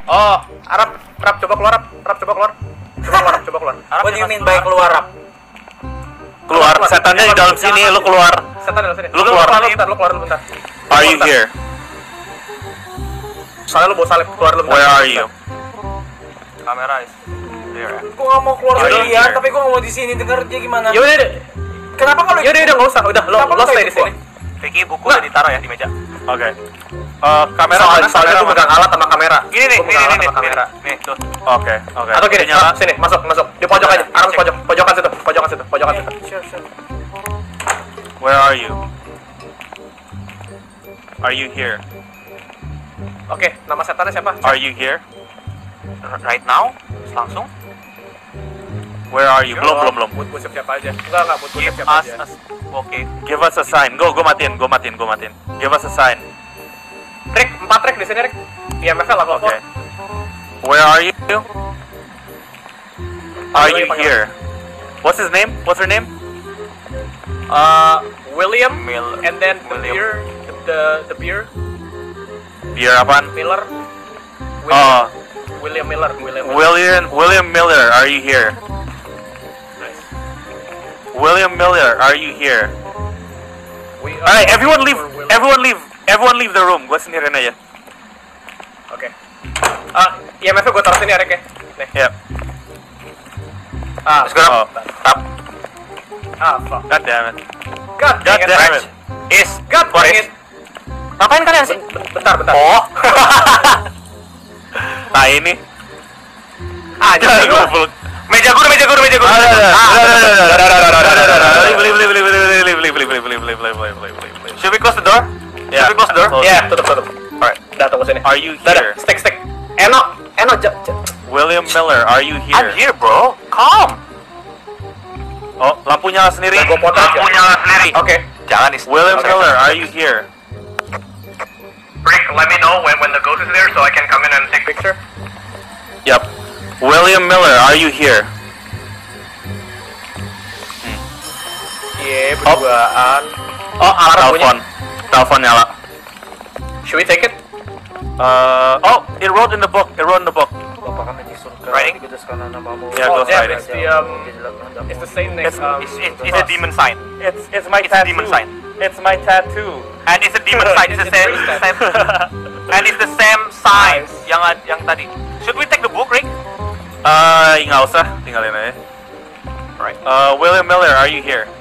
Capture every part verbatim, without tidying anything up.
Oh, Arab, Arab coba keluar, Arab, Arab coba keluar. Coba keluar, coba keluar. What do you mean by keluar, Arab? Keluar, setannya di dalam sini, lu keluar. Setan di dalam sini. Lu keluar. Lu bentar, lu keluar lu bentar. Are you here? Soalnya lu bawa salib, keluar lu bentar. Where are you? Kamera is there. Gua nggak mau keluar Yaudah, lagi ya, here. tapi gua nggak mau di sini denger dia gimana. Yaudah, yaudah. Kenapa kalau Yaudah, yaudah, nggak usah. Udah, lo, Kenapa lo lu stay kayak di gitu? sini. Vicky, buku udah ditaruh ya di meja. Oke. Eh, kamera Soalnya, mana? soalnya Kamera tuh mana? pegang alat sama kamera. Gini nih, Gua nih, pegang nih, alat nih, sama kamera. nih, tuh. Oke, oke. Atau gini, Udah nyala. ah, sini, masuk, masuk. Di pojok aja, Arab pojok, pojokan situ, pojokan situ, pojokan situ. Sure, sure. Where are you? Are you here? Oke, nama setannya siapa? Are you here? Right now, langsung. Where are you? Belum, belum, belum. Buat gue siap-siap aja. Enggak, enggak, buat gue Give siap-siap us aja. a... Oke. Give us a sign. Go, go matiin, go matiin, go matiin. Give us a sign. Rick, empat Rick di sini, Rick. I M F level Okay. empat. Where are you? Are you Panggil, here? What's his name? What's her name? Uh, William, Mil- and then the William. beer, the the beer, Biar apaan? Miller. William, Oh, William Miller, William Miller. William William Miller. Are you here? Nice. William Miller. Are you here? We are Alright, everyone leave. for William. Everyone leave. Everyone leave the room. Gue sendirian aja. Oke. Ah, I M F gue taruh sini ya, Rick ya. Nih. Yep. Ah, Let's go. Oh, tap. ah, fuck. God damn it. God, God dang it, damn Rex. it. Is. God, What dang is? it. Ngapain kalian sih? Ben- Bentar, bentar. Oh. Nah ini. Ah, jadi Gue gua. peluk. Meja guru, meja guru, meja guru. Ada, ada, ada, ada, ada, ada. Leave, leave, leave, leave, leave, leave, leave, leave, leave, leave, leave, leave, leave, leave, leave, leave. Should we close the door? Yeah. Should we close the door? Close. Ya, tutup, tutup. Alright. Udah, tunggu sini. Are you Udah, udah. here? Stick, stick. Eno, Eno, j- j- William Miller, are you I'm here? here, bro. Calm. Oh, lampu nyala sendiri. Gua potong aja. Lampu nyala sendiri. Oke. Jangan is. William Okay. Miller, are you here? Rick, let me know when when the ghost is there so I can come in and take picture. Yep. William Miller, are you here? Iya, berduaan. Oh, Arab telepon. Telepon nyala. Should we take it? Uh, oh, it wrote in the book. It wrote in the book. Bapa kami di surga, Writing? dikuduskan namamu. Yeah, Oh, ghost yeah, writing. it's the, um, It's the same next. It's- Um, It's, it's, it's a demon sign. It's it's my It's a tattoo. demon sign. It's my tattoo. And it's a demon sign. It's the same, It's same. And it's the same sign yang yang tadi. Should we take the book, Rick? Uh, nggak usah, tinggalin aja. Alright. Uh, William Miller, are you here?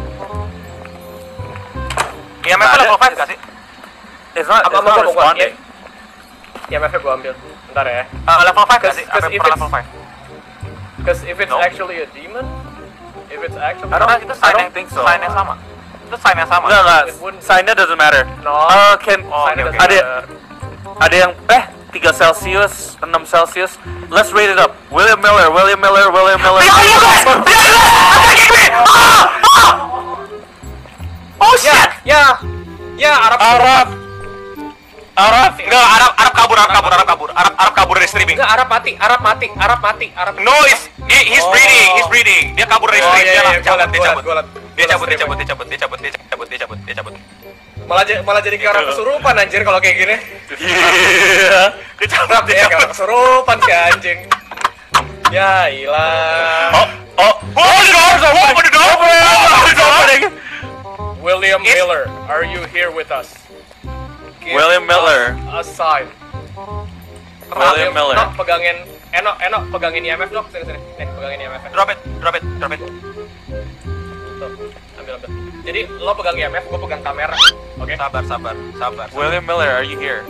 I M F level five gak sih? It's not. Apa It's apa not apa gua? responding. I M F gua ambil. Bentar ya. Uh, level five gak sih? Cause- Apa cause if pernah it's- level five? Because if it's No. actually a demon, if it's actually I don't- Karena itu sign I don't yang think so. sign yang sama. Itu sign yang sama. Enggak enggak. It wouldn't- Sign-nya doesn't matter. No. Uh, can Oh, Sign oke, doesn't oke. Ada matter. ada yang eh tiga Celsius, enam Celsius. Let's rate it up. William Miller, William Miller, William Miller. Behind you guys! Behind you guys! Attacking me! Ah! Ah! Oh Ya, shit! ya, ya Arab. Arab. Arab. Enggak, Arab Arab kabur, Arab kabur, Arab kabur. Arab Arab kabur dari streaming. Enggak, Arab mati, Arab mati, Arab mati, Arab. No, he's, he, he's Oh. breeding, he's breeding. Dia kabur dari Oh, stream. iya, Dia iya, lah, gua cabut, liat, dia gua liat, cabut. gua liat. Dia Gua cabut, dia liat cabut, dia cabut, dia cabut, dia cabut, dia cabut, dia cabut. Malah j- malah jadi kayak orang kesurupan anjir kalau kayak gini. Iya. Dia cabut, Arab dia dia kayak cabut. orang kesurupan si anjing. Ya ilah. Oh, oh. Open the door, sir. Open the door. Open the door. William It's- Miller, are you here with us? Give William Miller. us A sign. William Miller. Nok, pegangin. Eno, Eno, pegangin I M F dok, sini sini. Nih, pegangin I M F. Drop it, drop it, drop it. Tuh, ambil ambil. Jadi lo pegang I M F, gue pegang kamera. Oke. Sabar, sabar, sabar. William Miller, are you here?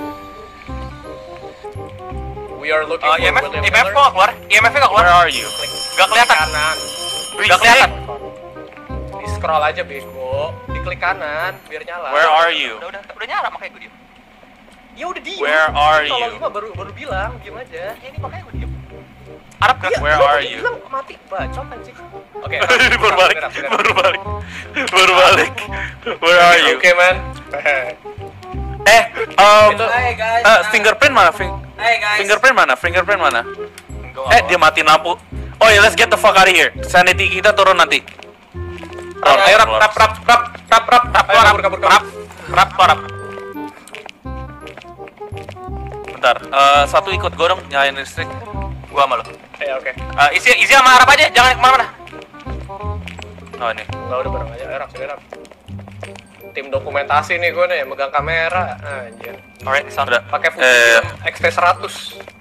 We are looking Uh, for I M F, William I M F Miller. kok nggak keluar? I M F-nya nggak keluar? Where are you? Gak kelihatan. Kanan. Gak kelihatan. Di scroll aja bego. Diklik kanan biar nyala. Where are you? Udah, udah, udah nyala makanya gue diem. Ya udah diem. Where are Kalau you? Ima baru baru bilang diem aja. Ya ini makanya gue diem. Arab gak? Iya, Where lo are tadi you? bilang mati, bacot anjing. Oke. baru balik, beneran, beneran. baru balik, baru balik. Where are you? Oke, man. Eh, um, Itu- Hai guys. uh, fingerprint mana? Fing Hai guys. fingerprint mana? Fingerprint mana? Gua nggak Eh, mau. dia matiin lampu. Oh ya, let's get the fuck out of here. Sanity kita turun nanti. Rap, ayo rap, rap, rap, rap, rap, rap, rap, Rap, ayo kabur, kabur, kabur. rap, rap, rap. bentar. Eh, satu ikut gue dong nyalain listrik. Gua sama lo. Ya oke. Eh, isi isi sama Arab aja, jangan kemana-mana. Oh ini. Nggak udah bareng aja. Erak, erak. Tim dokumentasi nih gue nih, megang kamera. Anjir. Alright, sound. Udah. Pakai Eh. Fujifilm X T seratus.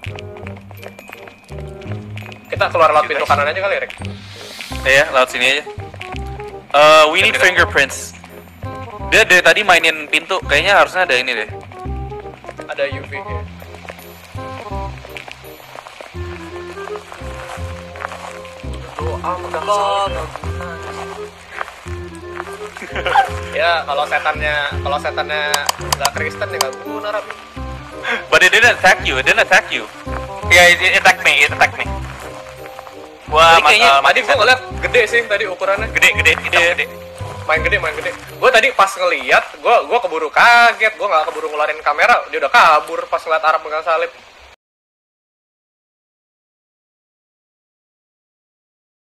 Kita keluar lewat pintu kanan aja kali, Rick. Iya, lewat sini aja. Eh, we need fingerprints. Dia dari tadi mainin pintu, kayaknya harusnya ada ini deh. Ada U V ya. Doa megang Ya kalau setannya kalau setannya nggak Kristen ya nggak guna Rap. But it didn't attack you, it didn't attack you. Ya, it attack me, it attack me. Gua Tadi kayaknya mas- tadi gua ngeliat gede sih tadi ukurannya. gede, gede, hitam Iya. gede. Main gede, main gede. Gue tadi pas ngeliat, gue gue keburu kaget, gue nggak keburu ngeluarin kamera, dia udah kabur pas ngeliat Arab megang salib.